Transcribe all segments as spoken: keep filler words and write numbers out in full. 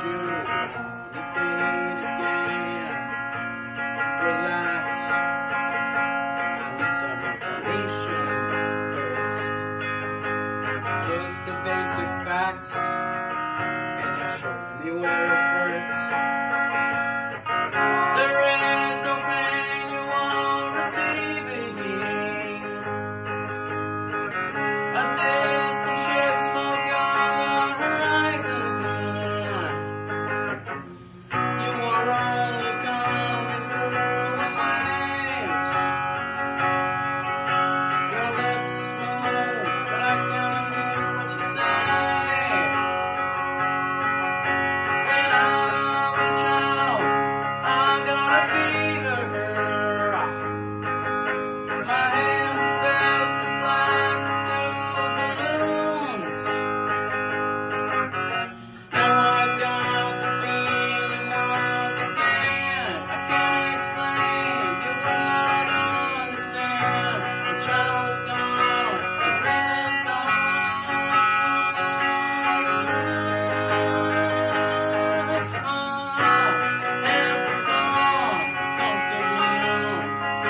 you on your feet again. Relax. I need some information first. Just the basic facts. Can you show me where it hurts? There is no pain you won't receive it. A distant ship, smoke on the horizon. You are only coming through in waves. Your lips move, but I can't hear what you say. When I was a child, I got a fever. My hands felt just like two balloons. Now I got the feeling once again. I can't explain, you would not understand. The child is gone, the dream is done. I have become comfortably numb.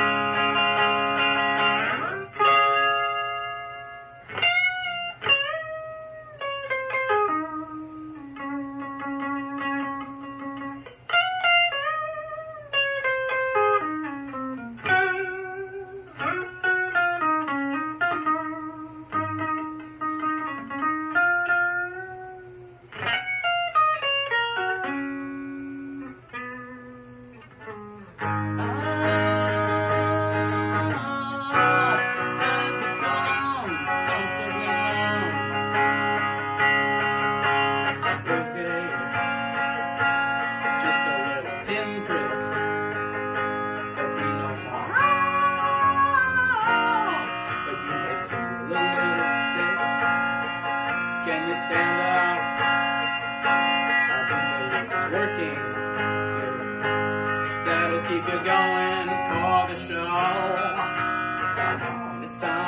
Just a little pinprick. There'll be no more. But you may feel a little sick. Can you stand up? I think it's working. Good. That'll keep you going for the show. Come on, it's time.